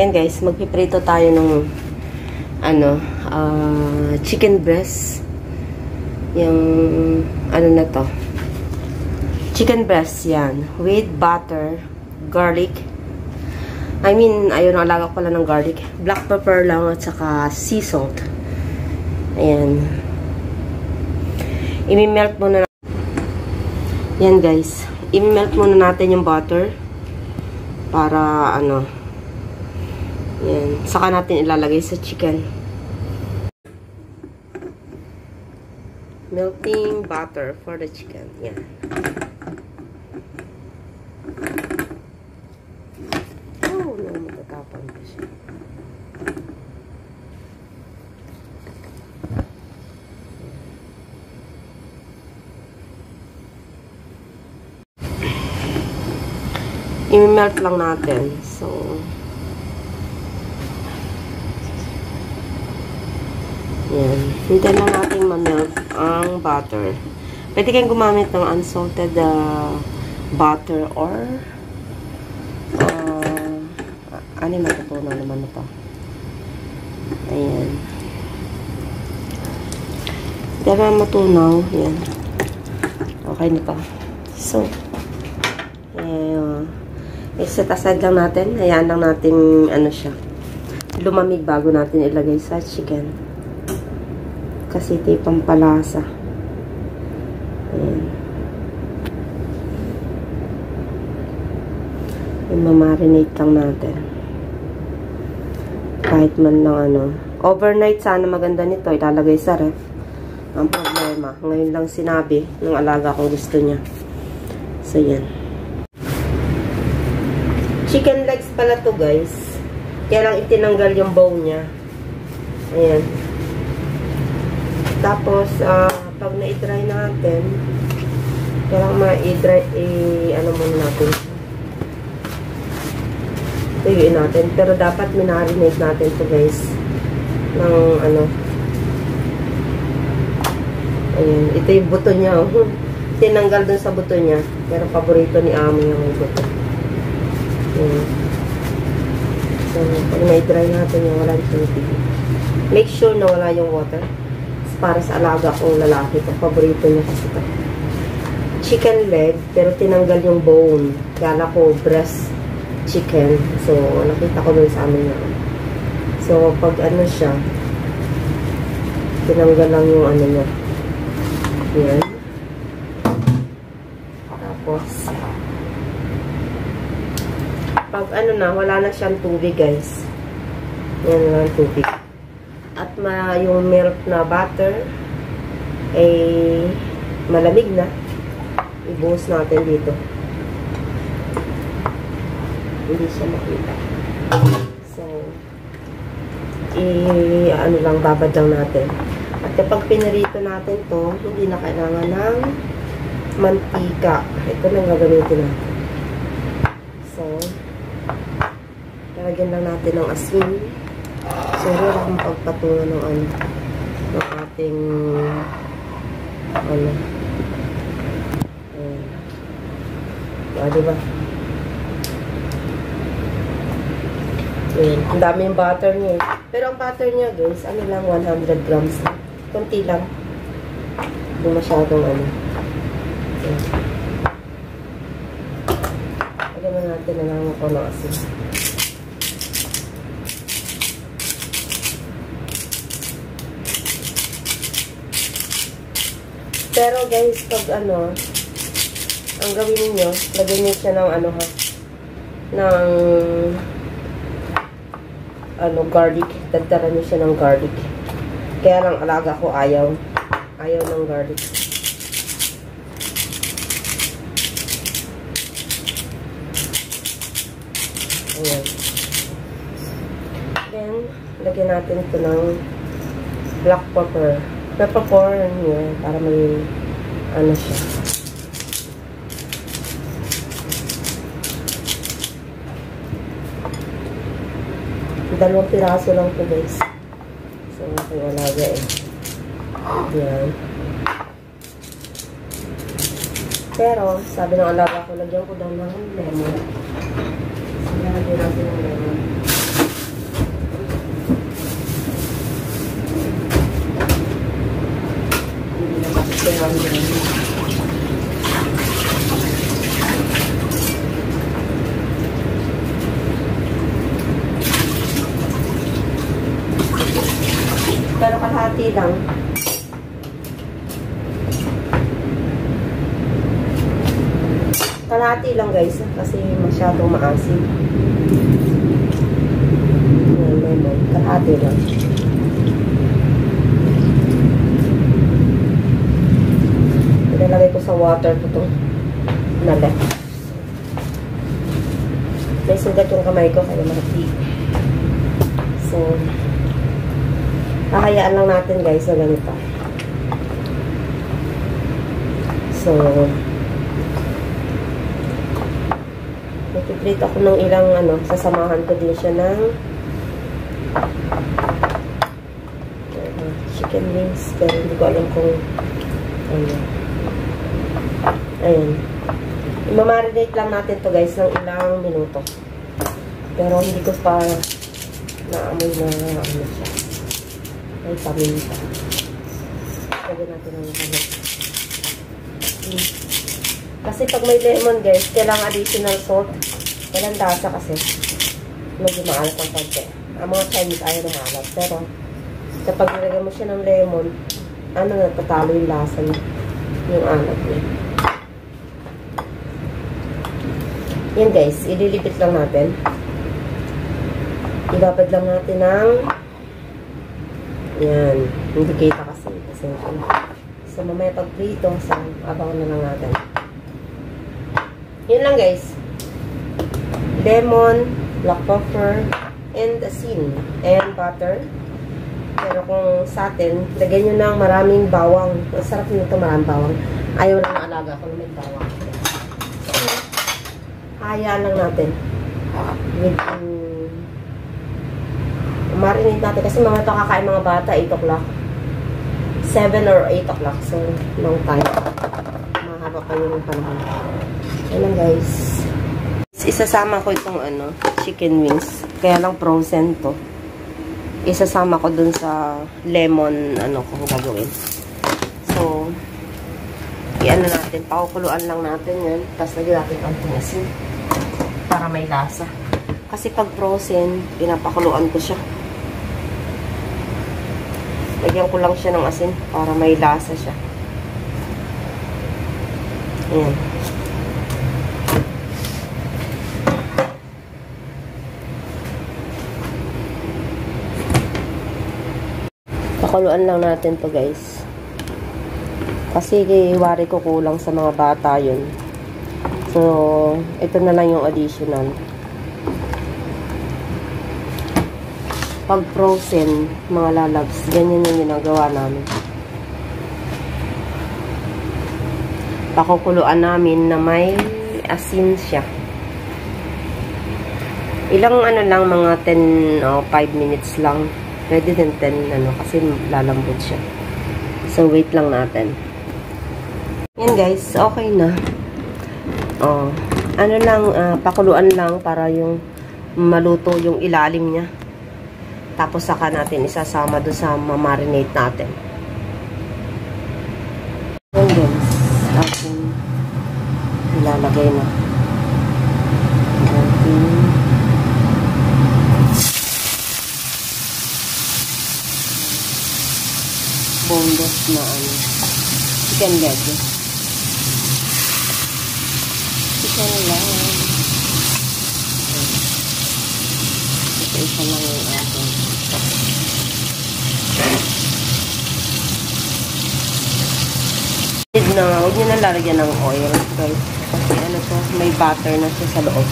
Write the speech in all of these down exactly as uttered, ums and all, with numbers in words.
Ayan guys, magpiprito tayo ng ano, uh, chicken breast. Yung ano na to, chicken breast yan, with butter, garlic. I mean, ayun, alaga ko pala ng garlic. Black pepper lang at saka sea salt. Ayan. I-melt muna natin. Yan guys. I-melt muna natin yung butter. Para ano. Yan. Saka natin ilalagay sa chicken. Melting butter for the chicken. Yan. Oh, no, matatapon ko siya. I-melt lang natin. So, yan. Hintayin lang natin ma-melt ang butter. Pwede kayong gumamit ng unsalted uh, butter or uh, ano yung matutunan naman ito. Ayan. Dara matunaw. Yan. Okay na ito. So, ayan. I-set aside lang natin. Hayaan lang natin ano siya, lumamig bago natin ilagay sa chicken. Kasi ito yung pampalasa. Ayan. I-marinate lang natin. Kahit man lang ano. Overnight sana maganda nito. Ilalagay sa ref. Ang problema. Ngayon lang sinabi ng alaga kung gusto niya. So, yan. Chicken legs pala to guys. Kaya lang itinanggal yung bone niya. Ayan. Tapos, uh, pag na-i-dry natin, kailangan ma-i-dry, i-ano muna natin. Tuyuin natin. Pero dapat minarinate natin to guys. Ng ano. Ayan. Ito yung buto niya. Oh. Tinanggal dun sa buto niya. Pero paborito ni Amo yung buto. Ayan. So, pag na-i-dry natin yung wala yung tubig. Make sure na wala yung water. Para sa alaga kong lalaki. Ito, paborito niya kasi ito. Chicken leg, pero tinanggal yung bone. Kala ko breast chicken. So, nakita ko dun sa amin na. So, pag ano siya, tinanggal lang yung ano niya. Yan. Tapos, pag ano na, wala na siyang tubig, guys. Yan na lang tubig. At ma yung milk na butter ay malamig na. Ibuhos natin dito. Hindi siya makita. So, i-ano lang, babad lang natin. At kapag pinarito natin to, hindi na kailangan ng mantika. Ito lang gagamitin natin. So, lalagyan lang natin ng asin. So, wala akong pagpatungan ng ano, ng ating ano. Ayan. O, diba? Ayan. Ang dami yung butter niya. Pero ang butter niya, guys, ano lang, one hundred grams. Kunti lang. Hindi masyadong ano. Ayan. Lagyan natin na lang ako ng asin. Pero guys, pag ano, ang gawin niyo, lagyan niyo siya ng ano ha, ng ano, garlic. Dagdagan niyo siya ng garlic. Kaya lang alaga ko ayaw. Ayaw ng garlic. Ayan. Then, lagyan natin ito ng black pepper. Peppercorn yun, para may ano siya. Dalawang piraso lang ito guys. So, aking alaga eh. Yan. Pero, sabi ng alaga ko, lagyan ko daw ng lemon. So, lagyan natin ng lemon. Kaya pero kalahati lang. Kalahati lang guys, kasi masyadong maasim. Ayan, lemon. Kalahati lang. Ilalagay ko sa water ko itong nalet. May sugat yung kamay ko, kaya mahati. So, kakayaan lang natin guys na ganito. So, nagpiprito ako ng ilang ano, sasamahan ko din siya ng uh, chicken wings, pero hindi ko alam kung ano. Ayan. Imamarinate lang natin to guys ng ilang minuto. Pero hindi ko pa naamoy na ano siya. Ay, paminta. Lagyan natin ng kamay. Hmm. Kasi pag may lemon guys, kailangan additional salt. Walang lasa kasi. Medyo maalat ang konti. Ang mga Chinese ayaw ng maalat. Pero, kapag nilagyan mo siya ng lemon, ano na, tatalo yung lasa niya. Yung alat niya. Yan guys, ililipit lang natin. Ibabad lang natin ng yan. Hindi kita kasi. Kasi so, mamaya pag prito, so, abangan na lang natin. Yun lang guys. Lemon, black pepper, and asin, and butter. Pero kung sa atin, lagyan nyo ng maraming bawang. Ang sarap nito maraming bawang. Ayaw lang na alaga ko na may bawang. So, hayaan lang natin. With, um, marinate natin. Kasi mga ito kakain mga bata, eight o'clock. seven or eight o'clock. So, long time. Mahaba pa yung panahon. Ayan guys. Isasama ko itong ano, chicken wings. Kaya lang frozen to. Isasama ko dun sa lemon ano kung gagawin. So, i-ano natin, pakukuluan lang natin yan. Tapos lagyan natin ang asin para may lasa. Kasi pag frozen, pinapakuluan ko siya. Lagyan ko lang siya ng asin para may lasa siya. Ayan. Pakuluan lang natin to guys. Kasi wari ko kulang sa mga bata yun. So, ito na lang yung additional. Pag frozen, mga lalabs, ganyan yung ginagawa namin. Pakukuluan namin na may asin siya. Ilang ano lang, mga ten o five minutes lang. Pwede din ten, ano, kasi lalambot siya. So, wait lang natin. Yan guys, okay na. Oh, ano lang, uh, pakuluan lang para yung maluto yung ilalim niya. Tapos saka natin isasama doon sa ma-marinate natin. Yan guys, ating ilalagay na. Ating boneless na ano, chicken leg. Chicken leg. Ito isa lang yung ating. Na, huwag nyo na lalagyan ng oil. Guys. Kasi ano to, may butter na siya sa loob.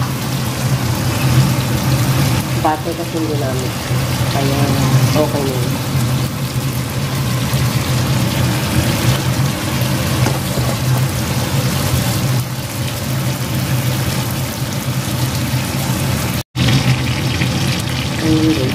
Butter kasi hindi namin. Kaya, okay na yun. Ayun guys.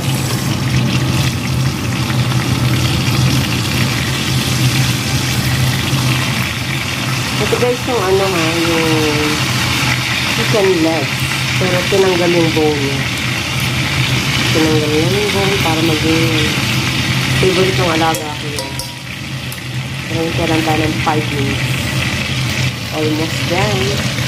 Ito guys yung ano ha, yung chicken leg. Pero tinanggal yung bone niya. Tinanggal yung bone para maging favorite ng alaga ko yun. So, Ngayon lang tayo ng five minutes. Almost done.